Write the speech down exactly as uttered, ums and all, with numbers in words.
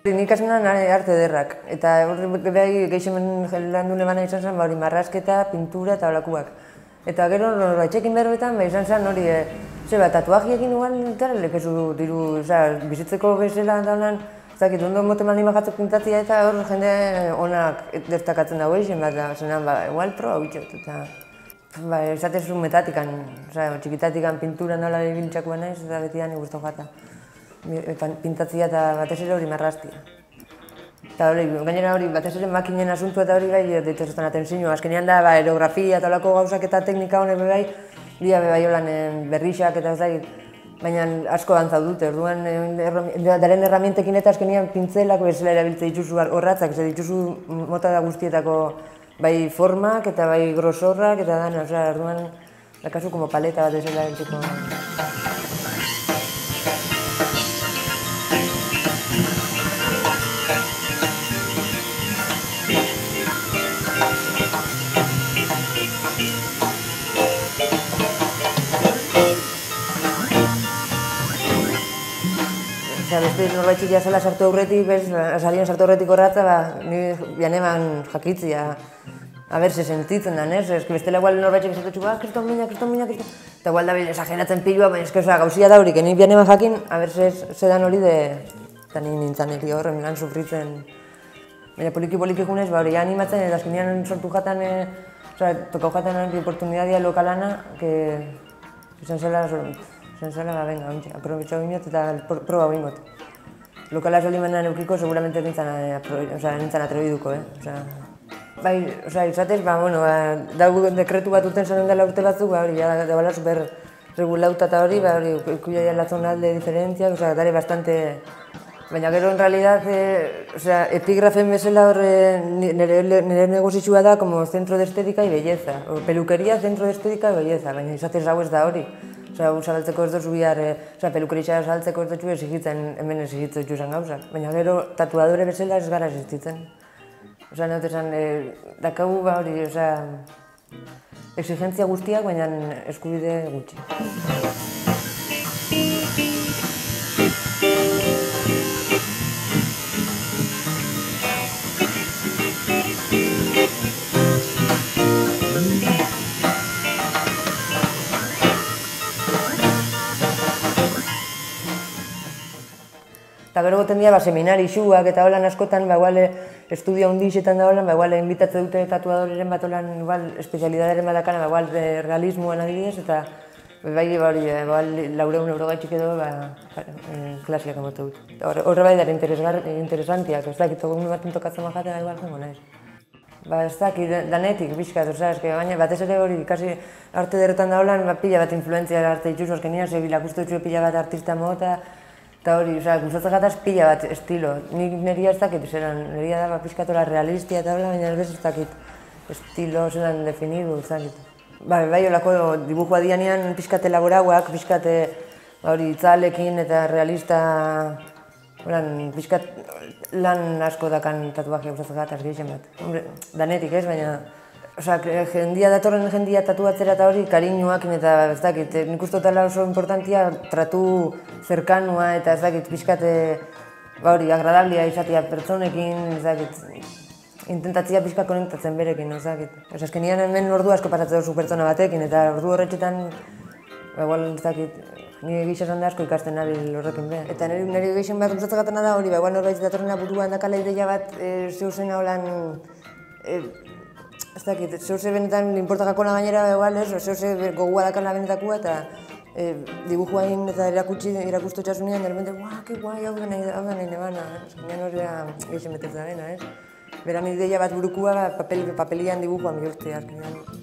Nik asenan arte ederrak, eta horri behi gehixemen lan dune bana izan zen, hori marrasketa, pintura eta holakuak. Eta gero, etxekin berbetan, izan zen hori, zeba, tatuajiekin igual, eta lekezu diru, bizitzeko bezala da honan, zakit, ondo mote maldin bajatzek pintatzea eta hor jende onak destakatzen dago izan bat, zenan, ba, igual proba bitxot, eta... Ba, esatezu metatikan, txikitatikan pintura nola biltxakoa naiz, eta beti da nik guztu jata. Pintatzea eta batez ere hori marraztia. Eta hori, gainera hori, batez ere makinen asuntua eta hori bai, ditezotan atentzio. Azkenean da, aerografia eta olako gauzak eta teknika honek bai, dia bai holan berrixak eta ez dakit, baina asko dantzau dute, orduan daren erramientekin eta azkenean pintzelak bezala erabiltze dituzu horratzak, ze dituzu mota da guztietako bai formak eta bai grosorrak eta dana, orduan, dakazu como paleta bat ezela entziko. Beste norbaitxik jazela sartu aurretik, salien sartu aurretik horratza, ni bianeman jakitzia, aber, se sentitzen da, ez? Ez bestela igual norbaitxik esatutxu, ah, kriston mina, kriston mina, kriston... Eta igual da esageratzen pilua, baina ez que gauzia da hori, que ni bianeman jakin, aber, se dan hori de... Eta ni nintzen eri horren lan sufritzen... Baina poliki-poliki gunez, ba hori animatzen, eta azkenean sortu jatan, tokau jatan hori oportunidadia lokalana, que... izan zela... Izan zela, ba, venga, ontsa, aprobetxo binot eta proba binot. Lokala solimenan eukiko, seguramente nintzen atrebiduko, eh? Bai, izatez, ba, bueno, dago dekretu bat uten zaren dela urte batzuk, ba, hori, da bala super regulauta eta hori, ba, hori, ikuia la zona de diferentzia, oza, dare bastante... Baina gero, en realidad, epigrafen bezala horre nire negozitxua da como centro de estética y belleza, o peluquería, centro de estética y belleza, baina izatez hau ez da hori. Osa, zabaltzeko ez dozu bihar, pelukeritxara zabaltzeko ez dozu exigitzen, hemen exigitzen duzan gauzak. Baina gero, tatuadore bezala ez gara existitzen. Osa, naute esan, dakagu ba hori, osa, exigentzia guztiak, baina eskubide gutxi. Eta gero goten dira seminari xuak eta holan askotan, estudia hundixetan da holan, inbitatze dute tatuadoreren bat holan espezialidaderen badakana, realismoan adibidez, eta bai laureun euro gaitxik edo klasiak emote dut. Horre bai dara interesantiak, ez dakit, egun baten tokatzen majatea bai igual zengo naiz. Ba ez dakit, danetik, bizkat, baina batez ere hori, kasi arte derretan da holan, pila bat influentzia arte dituz, azkenian, bilakustu dituz pila bat artista mota, eta hori, gustatzen gataz pila bat estilo. Nik neria ez dakit, neria da pizkatola realistia eta hola, baina ez dakit estilo zelan definidu, ez dakit. Bai, olako dibujua dianean pizkate laborauak, pizkate itzalekin eta realista, pizkat lan asko dakan tatuajia gustatzen gataz gehixen bat. Danetik ez, baina... Osa, jendia datorren jendia tatuatzera eta hori kariñuakin eta ez dakit, nik uste dutela oso importantia tratu zerkanua eta ez dakit, pixkate, ba hori, agradablia izatea pertsonekin, ez dakit, intentatzia pixka konektatzen berekin, ez dakit. Ez azkenian hemen ordu asko pasatzen duzu pertsona batekin eta ordu horretxetan, ba igual ez dakit, nire gixasan da asko ikasten nabil horrekin be. Eta nire gixen bat gustatzen gatena da hori, ba igual norbait datorrena buruan dakala ideia bat zeuzena holan, ez dakit, zeuze benetan importakakona gainera egal ez, zeuze gogua dakana benetakoa eta dibujuain eta erakustu txasunean, derbente, guau, ke guai, hau da nahi nebana, eskenean hori da gehixen betetza dena, ez? Beran ideia bat burukua papelian dibujuan bihurtzea, azkenean.